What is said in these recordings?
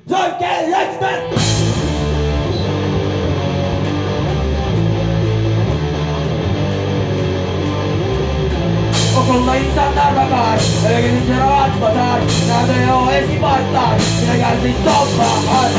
So get it, Okulda insanlar bakar, eve gidince rahat batar. Nerede o eski partlar, yine geldik sonbahar.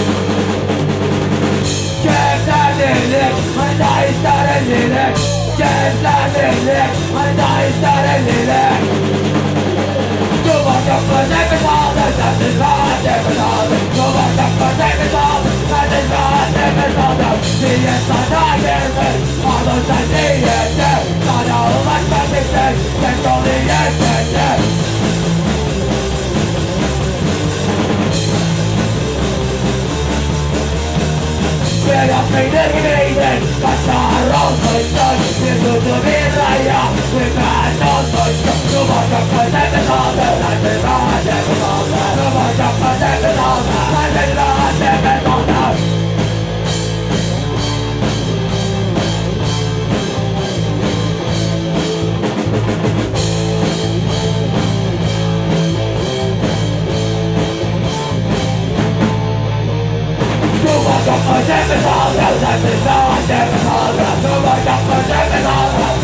Keyiflendirdik, hani daha ister ellilik. Keyiflendirdik, hani daha ister ellilik. Duvar kapı nefes aldı, sensiz rahat nefes aldı. Duvar kapı nefes aldı, sensiz rahat nefes aldı. Niye sana girdi, pardon sen niyetin. Sana ulaşmak için, tek ol niyetin. Bir yapmaydır gibiydin, kaçar olmuşsun. Bir tutu bir raya, bir ben olmuşsun. Duvar kapı nefes aldı, sensiz rahat nefes aldı. Duvar kapı nefes aldı, sensiz rahat nefes aldı. Nefes aldı, sensiz rahat nefes aldı. Duvar kapı nefes aldı,